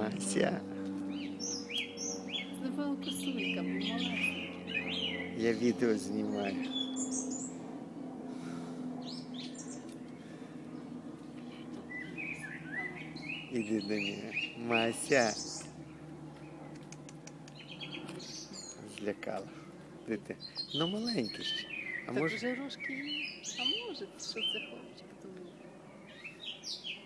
Мася. Знову косулька, малесенька. Я відео знімаю. Іди до мене. Мася. Злякала. Де ти? Ну маленький ще. А Так може... вже рожки є. А може, що це хлопчик думає?